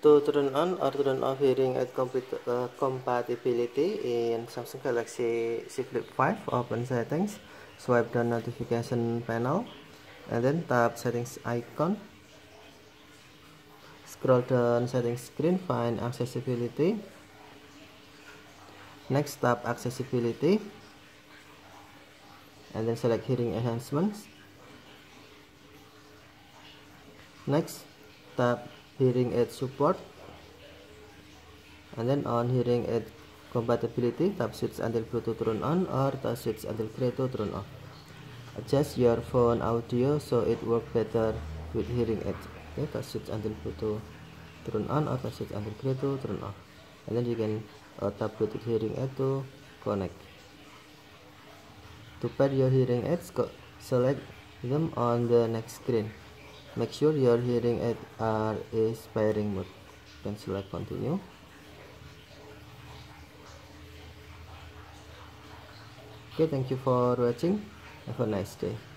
To turn on or turn off hearing aid compatibility in Samsung Galaxy Z Flip 5, open settings, swipe down notification panel, and then tap settings icon. Scroll down settings screen, find accessibility. Next, tap accessibility, and then select hearing enhancements. Next, tap hearing aid support, and then on hearing aid compatibility, tap switch until Bluetooth turn on or tap switch until gray to turn off. Adjust your phone audio so it works better with hearing aid. Okay, tap switch until Bluetooth turn on or tap switch until gray to turn off, and then you can tap Bluetooth hearing aid to connect. To pair your hearing aids, select them on the next screen. Make sure your hearing aids are in pairing mode. Then select continue. Okay, thank you for watching. Have a nice day.